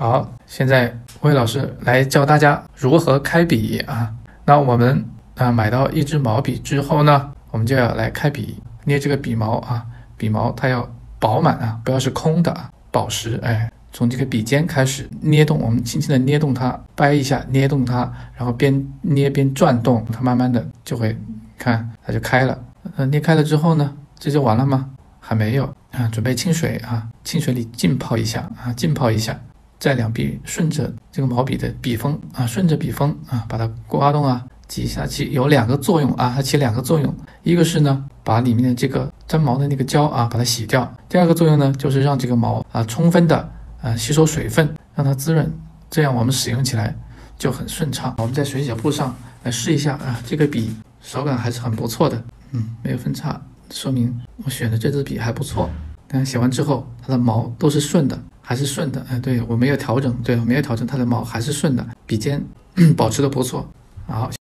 好，现在魏老师来教大家如何开笔啊。那我们买到一支毛笔之后呢，我们就要来开笔，捏这个笔毛啊，笔毛它要饱满啊，不要是空的啊，饱实。从这个笔尖开始捏动，我们轻轻的捏动它，掰一下，捏动它，然后边捏边转动，它慢慢的就会看它就开了。捏开了之后呢，这就完了吗？还没有啊，准备清水啊，清水里浸泡一下啊，浸泡一下。在两臂顺着这个毛笔的笔锋啊，顺着笔锋啊，把它刮动啊，挤下去，有两个作用啊，它起两个作用。一个是呢，把里面的这个粘毛的那个胶啊，把它洗掉；第二个作用呢，就是让这个毛啊充分的吸收水分，让它滋润，这样我们使用起来就很顺畅。我们在水洗布上来试一下啊，这个笔手感还是很不错的，没有分叉，说明我选的这支笔还不错。但写完之后，它的毛都是顺的，还是顺的。对，我没有调整，它的毛还是顺的，笔尖保持的不错。好。